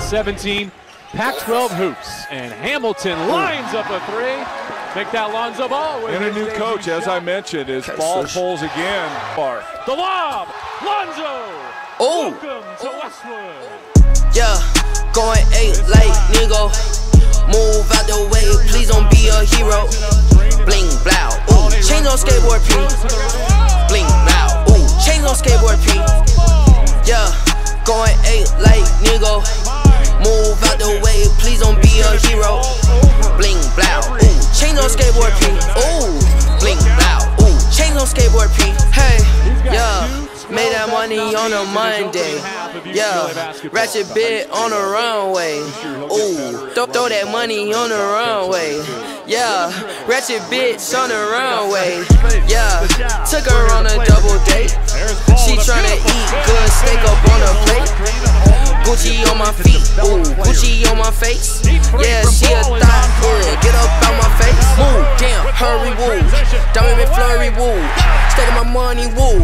2017 Pac-12 hoops. And Hamilton lines up a three. Make that Lonzo Ball. And a new coach, as I mentioned, his ball pulls again. The lob, Lonzo. Oh. Welcome to Westwood. Yeah, going 8 like nigga. Move out the way, please don't be a hero. Bling, blow, ooh, chains on skateboard P. Bling, blow, ooh, chains on skateboard P. Yeah, going 8 like nigga. Move out the way, please don't be a hero. Bling, blow, ooh, chains on skateboard P. Ooh, bling, blow, ooh, chains on skateboard P. Hey, yeah, made that money on a Monday. Yeah, ratchet bit on the runway. Ooh, throw that money on the runway. Yeah, ratchet bitch on the runway. Yeah, took her on a double date. She tryna eat good steak up on a plate. Gucci on my feet, ooh, Gucci on my face. Yeah, she a thot, yeah, get up out my face. Move, damn, hurry, woo. Diamond McFlurry, woo. Staking my money, woo.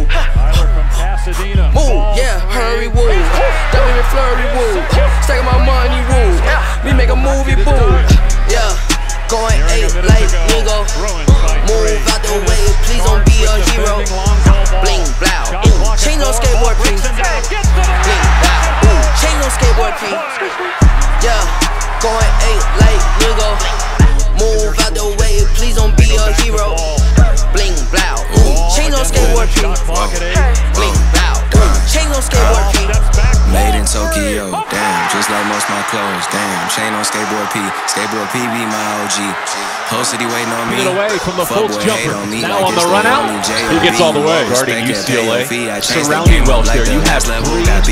Move, yeah, hurry, woo. Diamond McFlurry, woo. Staking my money, woo. We make a movie, boo. Yeah, going 8 like nigga. Move out the way, please don't be a hero. Bling, blow, ooh, chains on skateboard, please. Bling, blow, ooh, chains on skateboard, P. Yeah, going 8 like nigga. Move out the way, please don't be a hero. Bling, blow, ooh, chains on skateboard, P. Bling, blow, ooh, chains on skateboard, P. Made in Tokyo, damn, just like most my clothes, damn. Chain on skateboard P, skateboard P be my OG. Whole city waiting on me. Away from the Fultz jumper. Now on the run out, he gets all the way. Guarding UCLA, surrounding Welsh there. You have 3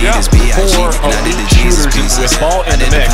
4 elite shooters with ball in the mix.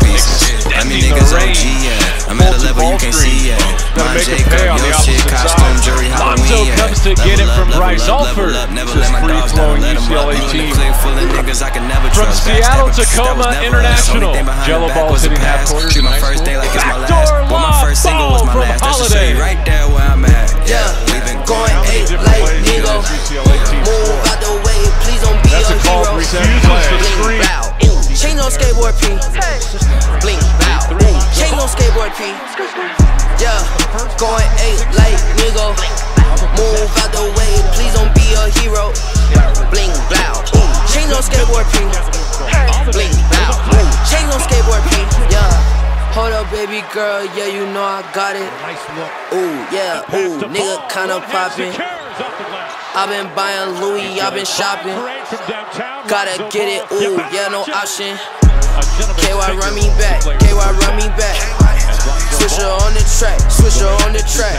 I mean niggas OG, yeah. I'm at a level you can see, yeah. Mom Jacob, yo shit, costume, jury, Halloween, yeah. Comes to get it from Bryce Alford. Never let my dogs down, let them up. You in the clique full of niggas I can never trust. From Seattle Tacoma International, Jello Ball hitting half quarters. Treat my first day like it's my last. But my first single was my last. That's to show you right there where I'm at. Yeah, going 8 like nigga. Move out the way, please don't be a hero. Bling, blow, ooh, chains on skateboard P. Bling, blow, ooh, chains on skateboard P. Yeah, going 8 like nigga. Move out the way, please don't be a hero. Bling, blow, ooh, chains on skateboard P. Bling, blow, ooh, chains on skateboard P. Yeah. Hold up, baby girl, yeah, you know I got it. Ooh, yeah, ooh, nigga kinda poppin'. I been buying Louis, I been shopping. Gotta get it, ooh, yeah, no option. KY run me back, KY run me back. Switch her on the track, switch her on the track.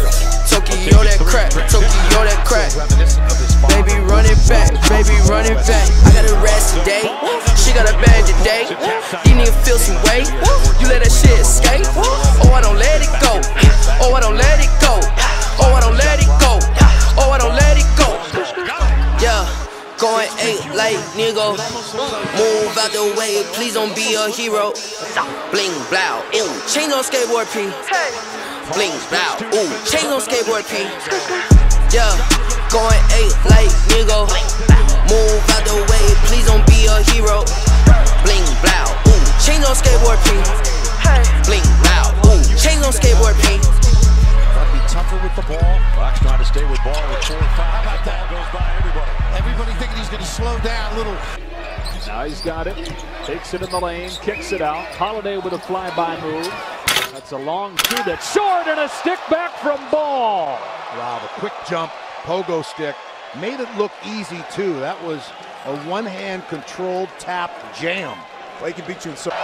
Tokyo that crack, Tokyo that crack. Baby run it back, baby run it back. I got a rest today, she got a bag today. These niggas feel some way, you let that shit escape. Oh, I don't let it go, oh, I don't let it go, oh, I don't let it go, oh, I don't let it go. Yeah, going 8 like nigga. Move out the way, please don't be a hero. Bling, blow, ooh, chains on skateboard P. Bling, blow, ooh, chains on skateboard P. Yeah, going 8 like nigga. Move out the way, please don't be a hero. Bling, blow, ooh, chains on skateboard P. Bling, blow, ooh, chains on skateboard P. Gotta be tougher with the ball. Fox trying to stay with ball with 4 or 5. How about that? Goes by everybody. Everybody thinking he's going to slow down a little. Now he's got it. Takes it in the lane, kicks it out. Holiday with a flyby move. That's a long two that's short and a stick back from Ball. Wow, the quick jump, pogo stick, made it look easy too. That was a one-hand controlled tap jam. Well, he can beat you in so.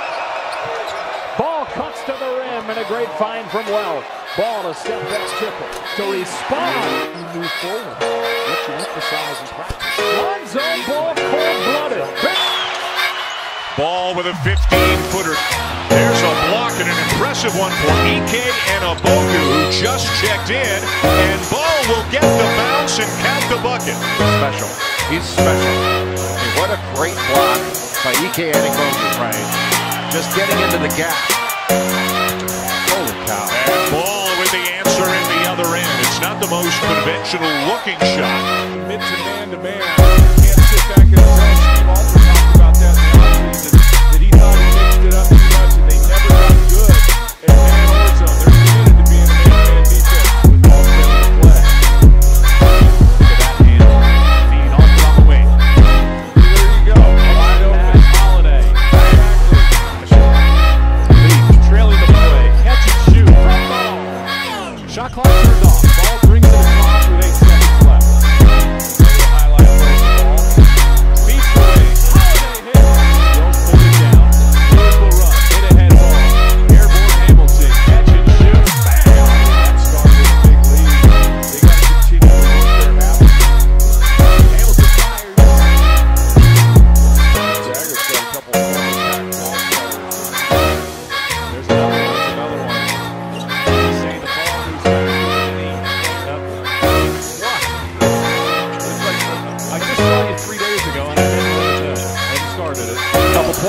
Ball cuts to the rim and a great find from Welsh. Ball a step back triple to respond. He moved forward. What you emphasize in practice. Lonzo Ball cold-blooded. Ball with a 15-footer. There's a block and an impressive one for Ike Anabogu, who just checked in. And Ball will get the bounce and count the bucket. Special. He's special. I mean, what a great block by Ike Anabogu, right? Just getting into the gap. Holy cow. And Ball with the answer in the other end. It's not the most conventional looking shot. Mid to man to man. Can't sit back in the bench. We've also talked about that in the offseason, that he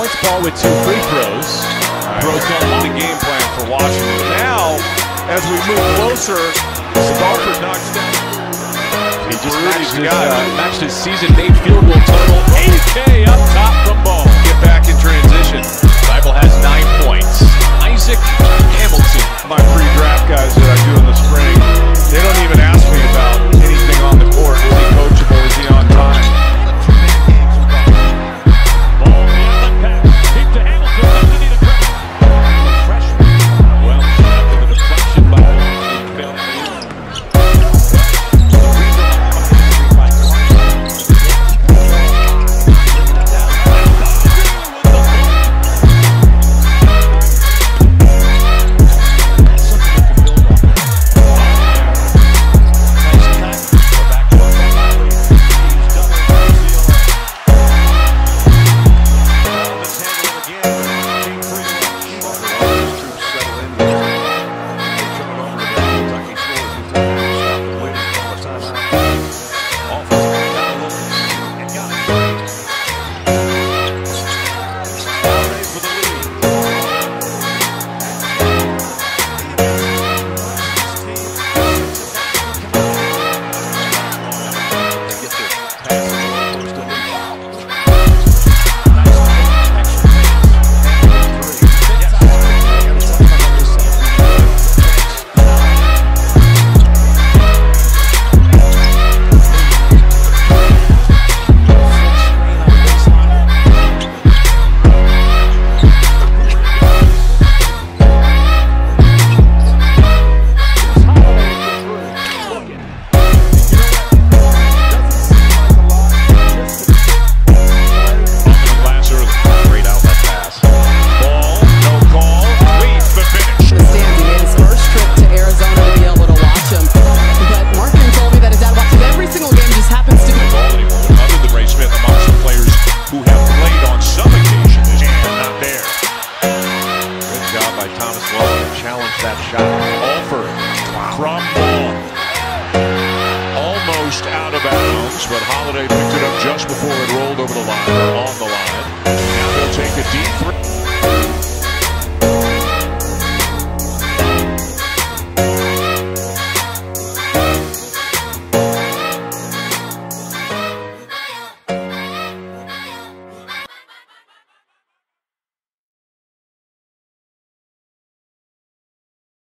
points. Ball with 2 free throws. Throws on the game plan for Washington. Now, as we move closer, Stalford knocks down. He just matched his season-made field goal total. AK up top from Ball. Get back in transition. Bible has 9 points. Isaac Hamilton. My pre-draft guys that I do in the spring, they don't even ask me about anything on the court. Is he coachable? Is he on time? Ball, the outlet pass. Deep to Hamilton. Doesn't need a dribble. Freshman. Well, after the deflection by that shot. Alford from Ball. Almost out of bounds, but Holiday picked it up just before it rolled over the line, or on the line. Now they'll take a deep three.